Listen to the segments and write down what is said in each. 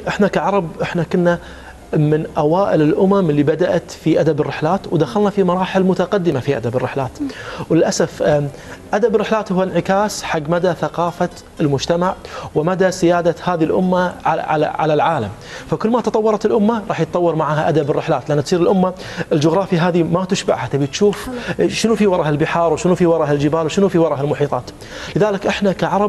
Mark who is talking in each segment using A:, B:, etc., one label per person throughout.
A: احنا كعرب احنا كنا من اوائل الامم اللي بدات في ادب الرحلات، ودخلنا في مراحل متقدمه في ادب الرحلات. وللاسف ادب الرحلات هو انعكاس حق مدى ثقافه المجتمع ومدى سياده هذه الامه على العالم. فكل ما تطورت الامه راح يتطور معها ادب الرحلات، لان تصير الامه الجغرافيا هذه ما تشبعها، تبي تشوف شنو في وراها البحار وشنو في وراها الجبال وشنو في وراها المحيطات. لذلك احنا كعرب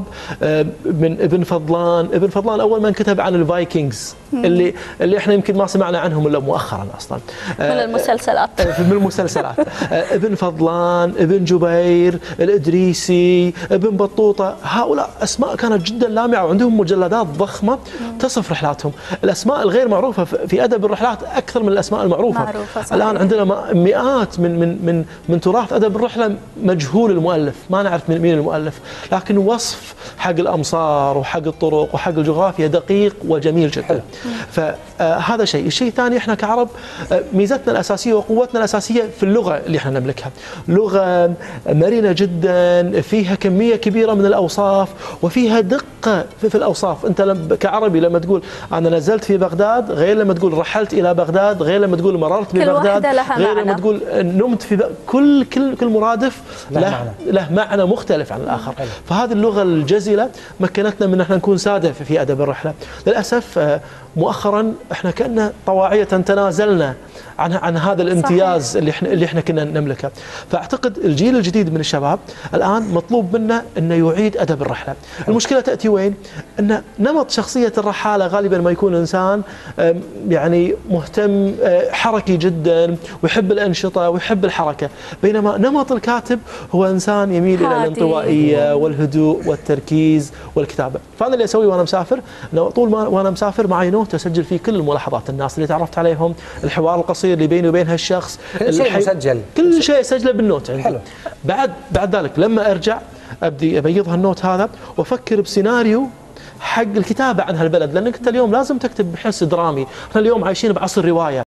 A: من ابن فضلان اول من كتب عن الفايكنجز اللي احنا يمكن ما سمعنا عنهم الا مؤخرا اصلا
B: من المسلسلات.
A: من المسلسلات. ابن فضلان، ابن جبير، الادريسي، ابن بطوطه، هؤلاء اسماء كانت جدا لامعه وعندهم مجلدات ضخمه تصف رحلاتهم. الاسماء الغير معروفه في ادب الرحلات اكثر من الاسماء المعروفه. الان عندنا مئات من تراث ادب الرحله مجهول المؤلف، ما نعرف مين المؤلف، لكن وصف حق الامصار وحق الطرق وحق الجغرافيا دقيق وجميل جدا. فهذا شيء. الشيء الثاني، احنا كعرب ميزتنا الاساسيه وقوتنا الاساسيه في اللغه اللي احنا نملكها، لغه مرنه جدا، فيها كميه كبيره من الاوصاف وفيها دقه في الاوصاف. انت كعربي لما تقول انا نزلت في بغداد غير لما تقول رحلت الى بغداد، غير لما تقول مررت ببغداد، غير لما تقول نمت في كل مرادف له معنى مختلف عن الاخر. فهذه اللغه الجزله مكنتنا من ان احنا نكون ساده في ادب الرحله. للاسف مؤخرا احنا كأننا طواعية تنازلنا عن هذا الامتياز صحيح. اللي احنا كنا نملكه. فاعتقد الجيل الجديد من الشباب الان مطلوب منه انه يعيد ادب الرحله. المشكله تاتي وين؟ ان نمط شخصيه الرحاله غالبا ما يكون انسان يعني مهتم حركي جدا ويحب الانشطه ويحب الحركه، بينما نمط الكاتب هو انسان يميل الى الانطوائيه والهدوء والتركيز والكتابه. فانا اللي اسويه وانا مسافر، طول ما وانا مسافر معي نوت اسجل فيه كل ملاحظات الناس اللي تعرفت عليهم، الحوار القصير اللي بيني وبين هالشخص،
C: كل شيء مسجل،
A: كل شيء اسجله بالنوت عندي. حلو. بعد ذلك لما ارجع ابدي ابيض هالنوت هذا وافكر بسيناريو حق الكتابه عن هالبلد، لانك انت اليوم لازم تكتب بحس درامي. احنا اليوم عايشين بعصر روايه.